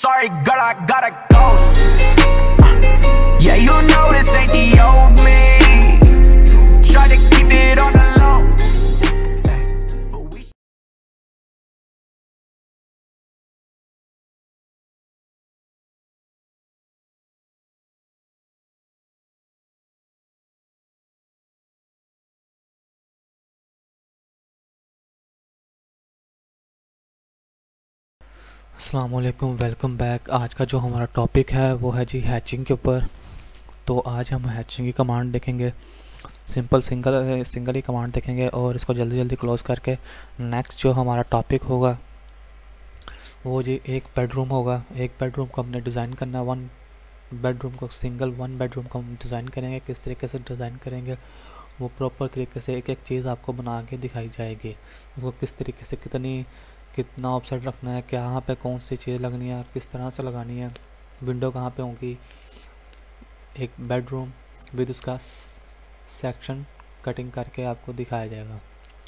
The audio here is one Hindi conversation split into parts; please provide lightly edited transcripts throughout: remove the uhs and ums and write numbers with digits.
Sorry, girl, I gotta go. Yeah, you know this ain't the old me. Try to keep it on the low. But we अस्सलामुअलैकुम, वेलकम बैक। आज का जो हमारा टॉपिक है वो है जी हैचिंग के ऊपर। तो आज हम हैचिंग की कमांड देखेंगे, सिंपल सिंगल ही कमांड देखेंगे और इसको जल्दी जल्दी क्लोज करके नेक्स्ट जो हमारा टॉपिक होगा वो जी एक बेडरूम होगा। एक बेडरूम को हमने डिज़ाइन करना है, वन बेडरूम को हम डिज़ाइन करेंगे। किस तरीके से डिज़ाइन करेंगे वो प्रॉपर तरीके से एक एक चीज़ आपको बना के दिखाई जाएगी। वो किस तरीके से कितना ऑफसेट रखना है, कहाँ पे कौन सी चीज़ लगनी है, किस तरह से लगानी है, विंडो कहाँ पे होगी, एक बेडरूम विद उसका सेक्शन कटिंग करके आपको दिखाया जाएगा।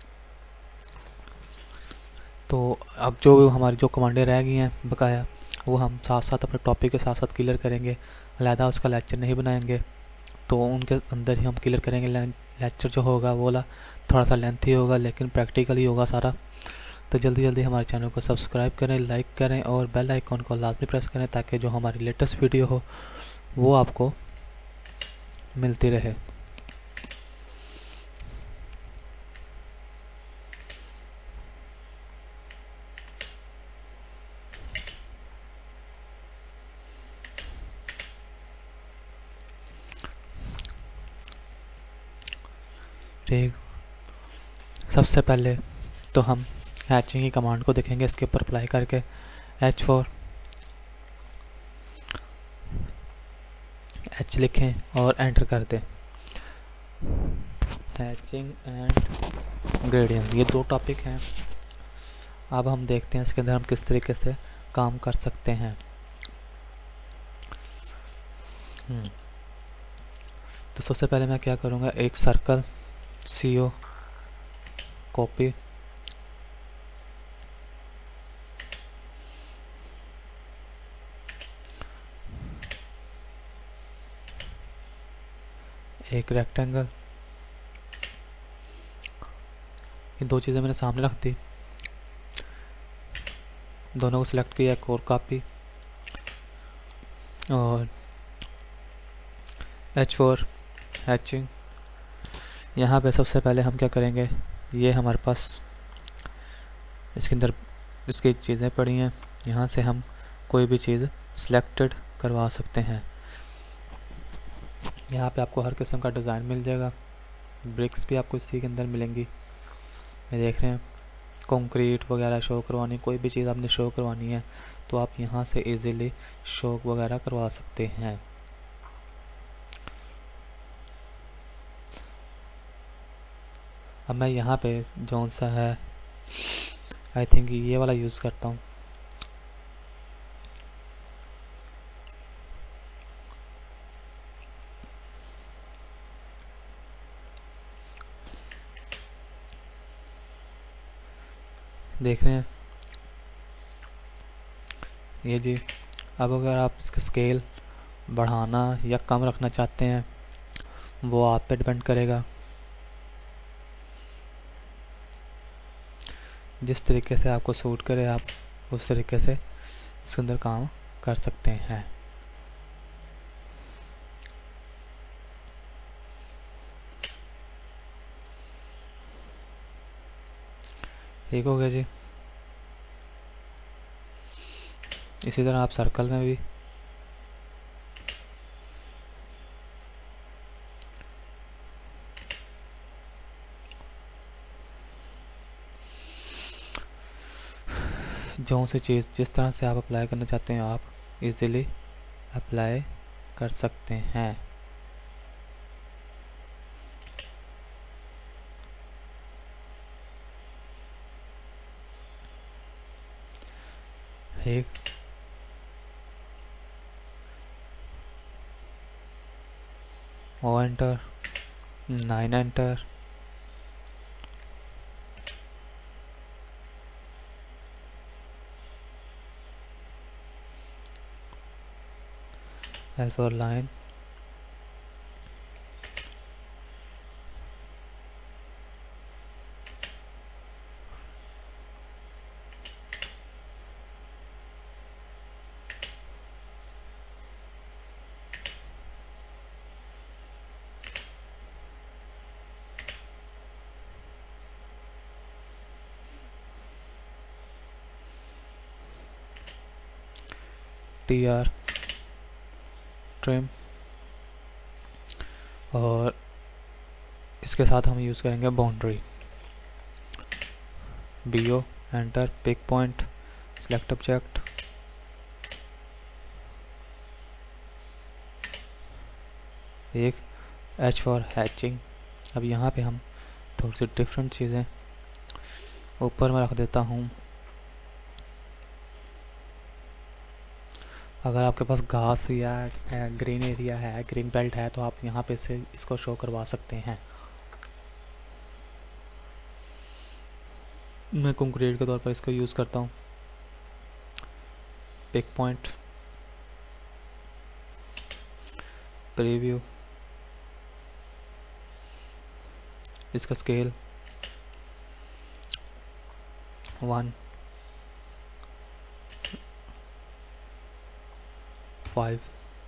तो अब जो हमारी जो कमांडें रह गई हैं बकाया, वो हम साथ साथ अपने टॉपिक के साथ साथ क्लियर करेंगे। अलहदा उसका लेक्चर नहीं बनाएंगे, तो उनके अंदर ही हम क्लियर करेंगे। लेक्चर जो होगा वो थोड़ा सा लेंथी होगा, लेकिन प्रैक्टिकल ही होगा सारा। तो जल्दी जल्दी हमारे चैनल को सब्सक्राइब करें, लाइक करें और बेल आइकॉन को लाजमी प्रेस करें ताकि जो हमारी लेटेस्ट वीडियो हो वो आपको मिलती रहे। ठीक, सबसे पहले तो हम हैचिंग की कमांड को देखेंगे। इसके ऊपर अप्लाई करके H लिखें और एंटर कर दें। हैचिंग एंड ग्रेडियंट, ये दो टॉपिक हैं। अब हम देखते हैं इसके अंदर हम किस तरीके से काम कर सकते हैं। तो सबसे पहले मैं क्या करूँगा, एक सर्कल CO कॉपी, एक रेक्टेंगल, ये दो चीज़ें मैंने सामने रख दी, दोनों को सिलेक्ट किया, एक और कॉपी और H4 हैचिंग। यहाँ पे सबसे पहले हम क्या करेंगे, ये हमारे पास इसके अंदर इसकी चीज़ें पड़ी हैं, यहाँ से हम कोई भी चीज़ सिलेक्टेड करवा सकते हैं। यहाँ पे आपको हर किस्म का डिज़ाइन मिल जाएगा, ब्रिक्स भी आपको इसी के अंदर मिलेंगी। ये देख रहे हैं, कंक्रीट वगैरह शो करवानी, कोई भी चीज़ आपने शो करवानी है तो आप यहाँ से इजीली शो वगैरह करवा सकते हैं। अब मैं यहाँ पे जौन सा है आई थिंक ये वाला यूज़ करता हूँ। देख रहे हैं ये जी। अब अगर आप इसका स्केल बढ़ाना या कम रखना चाहते हैं वो आप पे डिपेंड करेगा। जिस तरीके से आपको सूट करे आप उस तरीके से इसके अंदर काम कर सकते हैं। ठीक हो गया जी। इसी तरह आप सर्कल में भी जो सी चीज़ जिस तरह से आप अप्लाई करना चाहते हैं आप इजीली अप्लाई कर सकते हैं। एक enter 9 enter, helper line, TR trim, और इसके साथ हम यूज़ करेंगे boundary, BO enter, pick point, select object, एक H फॉर हैचिंग। अब यहाँ पे हम थोड़ी सी डिफरेंट चीज़ें ऊपर में रख देता हूँ। अगर आपके पास घास या ग्रीन एरिया है, ग्रीन बेल्ट है, तो आप यहाँ पे से इसको शो करवा सकते हैं। मैं कंक्रीट के तौर पर इसको यूज़ करता हूँ। पिक पॉइंट, प्रीव्यू, इसका स्केल 1:5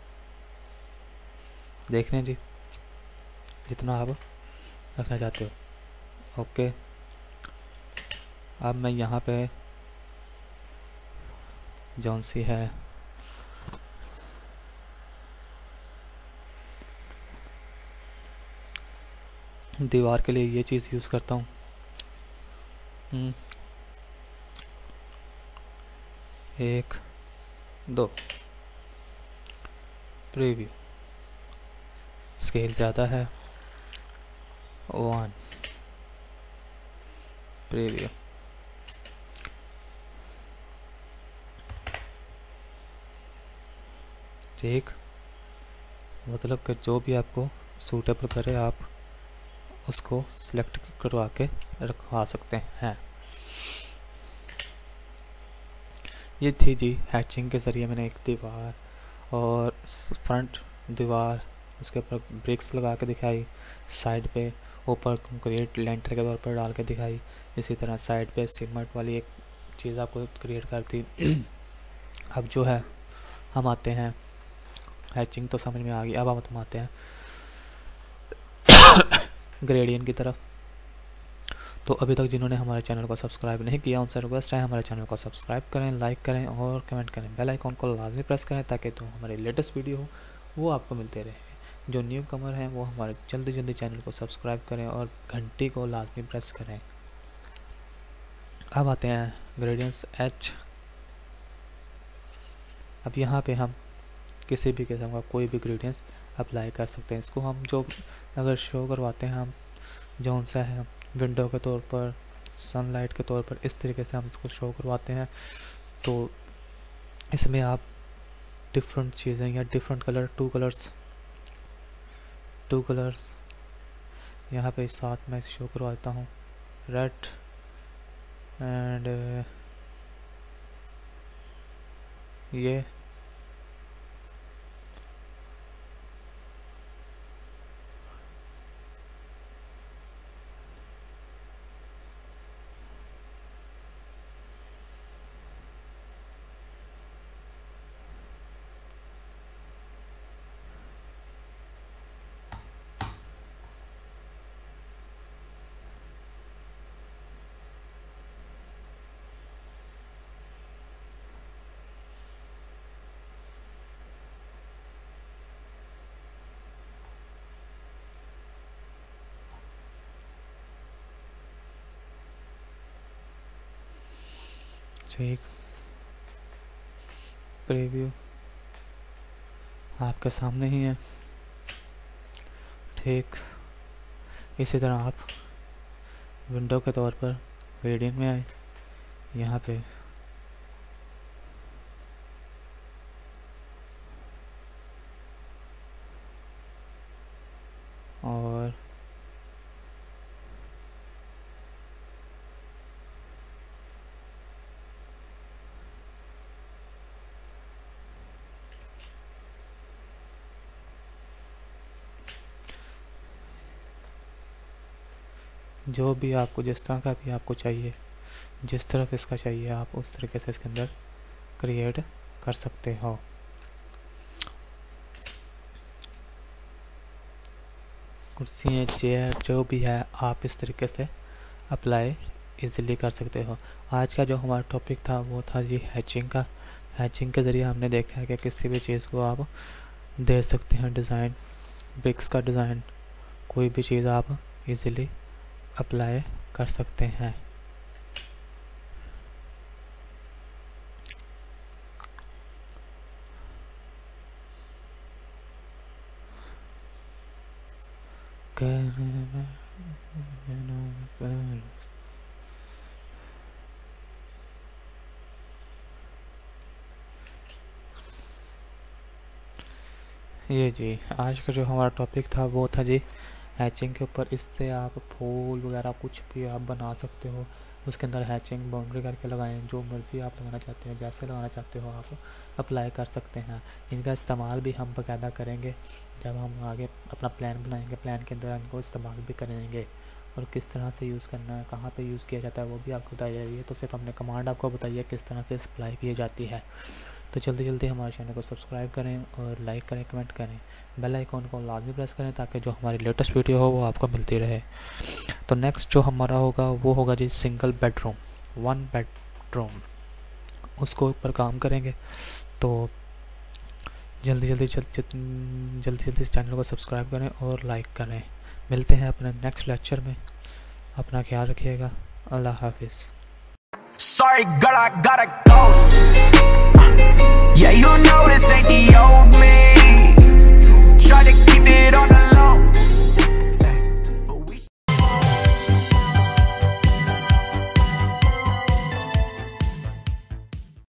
देख लें जी, जितना आप रखना चाहते हो। ओके, अब मैं यहाँ पे जौन सी है दीवार के लिए ये चीज़ यूज़ करता हूँ। 1, 2, प्रीव्यू, स्केल ज़्यादा है, 1, प्रीव्यू, ठीक। मतलब कि जो भी आपको सूटेबल करे आप उसको सिलेक्ट करवा के रखवा सकते हैं। ये थी जी हैचिंग के ज़रिए मैंने एक दीवार और फ्रंट दीवार, उसके ऊपर ब्रिक्स लगा के दिखाई, साइड पे ऊपर कंक्रीट लेंटर के तौर पर डाल के दिखाई, इसी तरह साइड पे सीमेंट वाली एक चीज़ आपको क्रिएट करती। अब जो है हम आते हैं, हैचिंग तो समझ में आ गई, अब हम आते हैं ग्रेडियंट की तरफ। तो अभी तक जिन्होंने हमारे चैनल को सब्सक्राइब नहीं किया उनसे रिक्वेस्ट है हमारे चैनल को सब्सक्राइब करें, लाइक करें और कमेंट करें। बेल आइकॉन को लाजमी प्रेस करें ताकि तो हमारे लेटेस्ट वीडियो हो वो आपको मिलते रहे। जो न्यू कमर हैं वो हमारे जल्दी चैनल को सब्सक्राइब करें और घंटी को लाजमी प्रेस करें। अब आते हैं ग्रेडियंट्स H। अब यहाँ पे हम किसी भी किस्म का कोई भी ग्रेडियंट्स अप्लाई कर सकते हैं। इसको हम जो अगर शो करवाते हैं हम जौन सा है विंडो के तौर पर, सनलाइट के तौर पर, इस तरीके से हम इसको शो करवाते हैं। तो इसमें आप डिफरेंट चीज़ें या डिफरेंट कलर, टू कलर्स यहाँ पे साथ में शो करवाता हूँ, रेड एंड ये ठीक। प्रीव्यू आपके सामने ही है, ठीक। इसी तरह आप विंडो के तौर पर ग्रेडियंट में आए, यहाँ पे और जो भी आपको जिस तरह का भी आपको चाहिए, जिस तरफ इसका चाहिए आप उस तरीके से इसके अंदर क्रिएट कर सकते हो। कुर्सियाँ, चेयर जो भी है आप इस तरीके से अप्लाई इजीली कर सकते हो। आज का जो हमारा टॉपिक था वो था जी हैचिंग का। हैचिंग के ज़रिए हमने देखा है कि किसी भी चीज़ को आप दे सकते हैं डिज़ाइन, ब्रिक्स का डिज़ाइन, कोई भी चीज़ आप इजीली अप्लाई कर सकते हैं। ये जी आज का जो हमारा टॉपिक था वो था जी हैचिंग के ऊपर। इससे आप फूल वगैरह कुछ भी आप बना सकते हो, उसके अंदर हैचिंग बाउंड्री करके लगाएं, जो मर्ज़ी आप लगाना चाहते हो, जैसे लगाना चाहते हो आप अप्लाई कर सकते हैं। इनका इस्तेमाल भी हम बाकायदा करेंगे जब हम आगे अपना प्लान बनाएंगे। प्लान के अंदर इनको इस्तेमाल भी करेंगे और किस तरह से यूज़ करना है, कहाँ पे यूज़ किया जाता है वो भी आपको बताई जा रही है। तो सिर्फ हमने कमांड आपको बताई है किस तरह से अप्लाई की जाती है। तो जल्दी जल्दी हमारे चैनल को सब्सक्राइब करें और लाइक करें, कमेंट करें, बेल आइकॉन को लाजमी प्रेस करें ताकि जो हमारी लेटेस्ट वीडियो हो वो आपको मिलती रहे। तो नेक्स्ट जो हमारा होगा वो होगा जी सिंगल बेडरूम, 1 बेडरूम, उसको ऊपर काम करेंगे। तो जल्दी जल्दी इस चैनल को सब्सक्राइब करें और लाइक करें। मिलते हैं अपने नेक्स्ट लेक्चर में, अपना ख्याल रखिएगा। अल्लाह हाफिज़। Sorry, girl, I gotta go. Yeah, you know this.